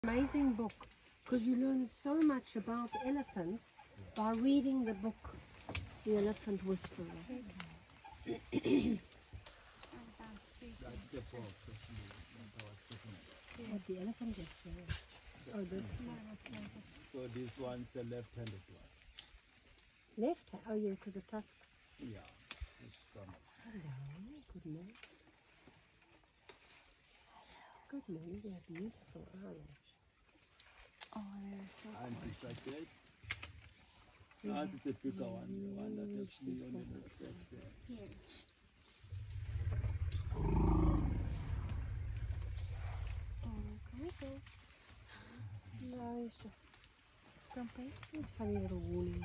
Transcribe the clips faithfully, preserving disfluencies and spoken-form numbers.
Amazing book, because you learn so much about elephants by reading the book, The Elephant Whisperer. That's the book. What, the elephant whisperer? Oh, this one. So this one's the left-handed one. Left hand? Oh, yeah, because the tusks. Yeah. It's from Hello, good morning. Good morning, they're beautiful, aren't they? Oh, they're so and it's like that. That is the bigger one, the one that actually only looks like that. Yes. Oh, can we go? No, it's just Grumpy? a funny little warning.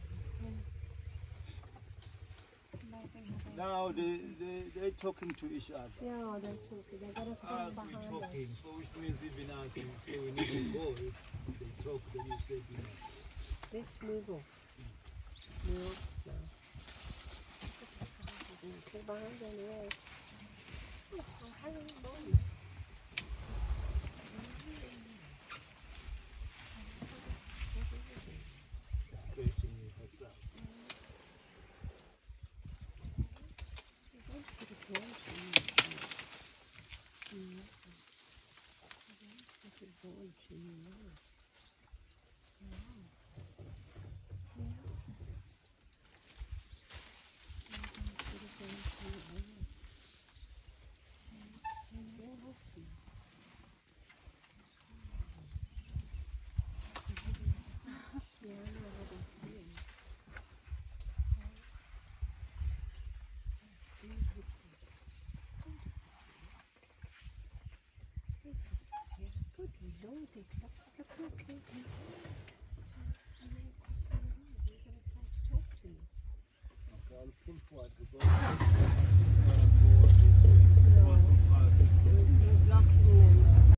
Amazing how they... Now they, they, they're talking to each other. Yeah, they're talking. They're going to As come we're behind talking, so which means we've been asking, so we need to go. If they talk, then you say, you know. us. Let's move off. Move off now. Get behind them, yes. Oh, hello, Mom. Scratching herself. Good Lord, it looks like a kid. Okay, I'll pull forward because uh,